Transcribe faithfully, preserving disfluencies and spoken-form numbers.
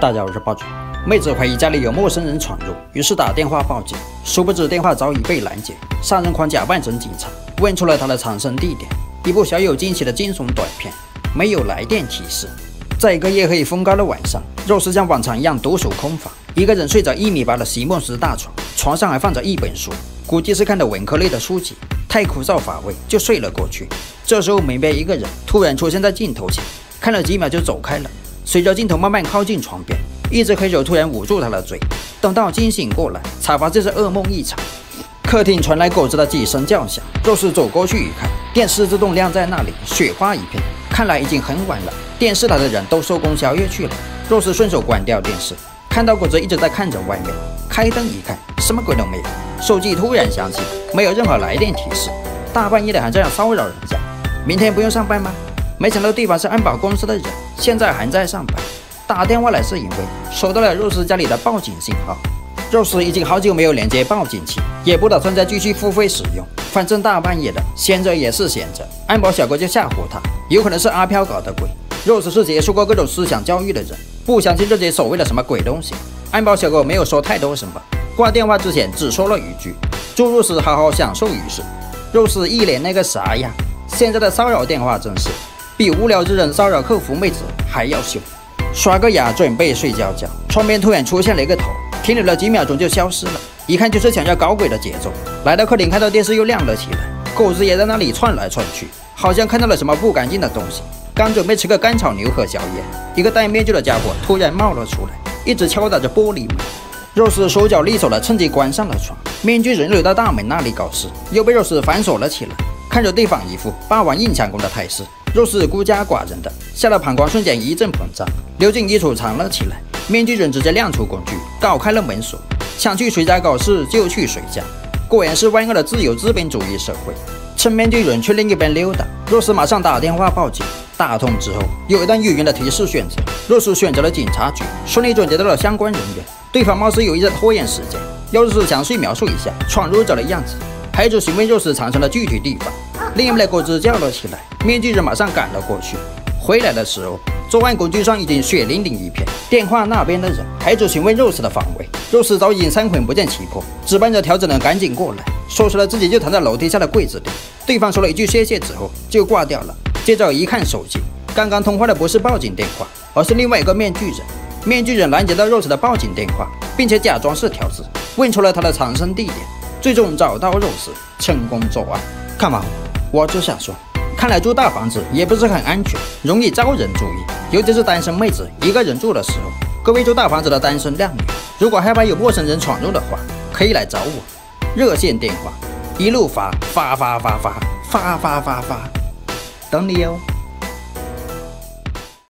大家好，我是暴君。妹子怀疑家里有陌生人闯入，于是打电话报警，殊不知电话早已被拦截。杀人狂假扮成警察，问出了他的藏身地点。一部小有惊喜的惊悚短片，没有来电提示。在一个夜黑风高的晚上，肉丝像往常一样独守空房，一个人睡着一米八的席梦思大床，床上还放着一本书，估计是看的文科类的书籍，太枯燥乏味，就睡了过去。这时候门边一个人突然出现在镜头前，看了几秒就走开了。随着镜头慢慢靠近床边，一只黑手突然捂住他的嘴。等到惊醒过来，才发现是噩梦一场。客厅传来狗子的几声叫响，肉丝走过去一看，电视自动亮在那里，雪花一片。看来已经很晚了，电视台的人都收工宵夜去了。肉丝顺手关掉电视，看到狗子一直在看着外面，开灯一看，什么鬼都没有。手机突然响起，没有任何来电提示。大半夜的还这样骚扰人家，明天不用上班吗？没想到对方是安保公司的人，现在还在上班。打电话来是因为收到了肉丝家里的报警信号。肉丝已经好久没有连接报警器，也不打算再继续付费使用。反正大半夜的，闲着也是闲着。安保小哥就吓唬他，有可能是阿飘搞的鬼。肉丝是接受过各种思想教育的人，不相信这些所谓的什么鬼东西。安保小哥没有说太多什么，挂电话之前只说了一句：“祝肉丝好好享受仪式。”肉丝一脸那个啥呀，现在的骚扰电话真是比无聊之人骚扰客服妹子还要凶。刷个牙准备睡觉觉，窗边突然出现了一个头，停留了几秒钟就消失了，一看就是想要搞鬼的节奏。来到客厅看到电视又亮了起来，狗子也在那里窜来窜去，好像看到了什么不干净的东西。刚准备吃个干炒牛河宵夜，一个戴面具的家伙突然冒了出来，一直敲打着玻璃门。肉丝手脚利索的趁机关上了窗，面具人流到大门那里搞事，又被肉丝反锁了起来。看着对方一副霸王硬抢攻的态势，肉丝孤家寡人的，吓得膀胱瞬间一阵膨胀，溜进衣橱藏了起来。面具人直接亮出工具，搞开了门锁，想去谁家搞事就去谁家。果然是万恶的自由资本主义社会。趁面具人去另一边溜达，肉丝马上打电话报警。打通之后，有一段语音的提示选择，肉丝选择了警察局，顺利转接到了相关人员。对方貌似有意在拖延时间，要肉丝详细描述一下闯入者的样子，还只询问肉丝藏身的具体地方。另一边的狗子叫了起来，面具人马上赶了过去。回来的时候，作案工具上已经血淋淋一片。电话那边的人还只询问肉丝的方位，肉丝早已经三魂不见七魄，值班的调整人赶紧过来，说出了自己就躺在楼梯下的柜子里。对方说了一句谢谢之后就挂掉了。接着一看手机，刚刚通话的不是报警电话，而是另外一个面具人。面具人拦截到肉丝的报警电话，并且假装是条子，问出了他的藏身地点，最终找到肉丝，成功作案。看完，我就想说，看来住大房子也不是很安全，容易招人注意，尤其是单身妹子一个人住的时候。各位住大房子的单身靓女，如果害怕有陌生人闯入的话，可以来找我，热线电话一路发发发发发发发发发，等你哦。